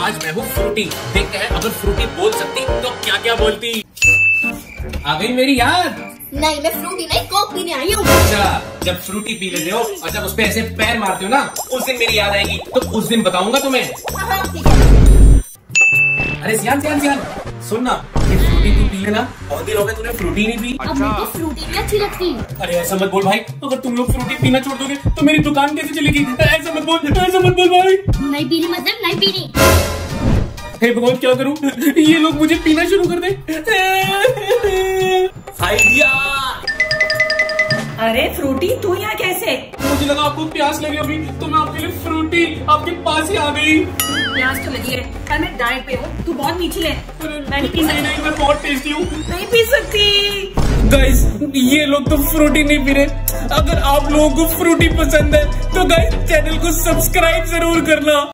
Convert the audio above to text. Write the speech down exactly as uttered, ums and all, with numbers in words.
आज मैं हूँ फ्रूटी। देखते हैं अगर फ्रूटी बोल सकती तो क्या क्या बोलती। आ गई मेरी याद। नहीं, मैं फ्रूटी नहीं कोक पीने आई हूँ। अच्छा, जब फ्रूटी पी लेते हो और जब उस पे ऐसे पैर मारते हो ना, उस दिन मेरी याद आएगी। तो उस दिन बताऊंगा तुम्हें। हाँ हाँ ठीक है। अरे सियान सियान सियान सुन ना, ये फ्रूटी तू पी लेना। बहुत दिन हो गए तूने फ्रूटी नहीं पी। अब मेरे को फ्रूटी भी अच्छी लगती। अरे ऐसा मत बोल भाई, अगर तुम लोग फ्रूटी पीना छोड़ दोगे तो मेरी दुकान कैसे चलेगी। ऐसा मत बोल, ऐसा मत बोल भाई। नहीं पीनी मतलब नहीं पीनी। हे भगवान क्या करूं, ये लोग मुझे पीना शुरू कर दे। आइडिया। अरे फ्रूटी तू यहाँ कैसे? मुझे लगा आपको प्यास लगी अभी, तो मैं आपके लिए फ्रूटी आपके पास ही आ गई। प्यास तो लगी है पर मैं डाइट पे हूँ, तू बहुत मीठी ले। मैं नहीं पी नहीं नहीं, मैं बहुत टेस्टी हूँ। नहीं पी सकती। गाइस ये लोग तो फ्रूटी नहीं पी रहे। अगर आप लोगों को फ्रूटी पसंद है तो गाइस चैनल को सब्सक्राइब जरूर करना।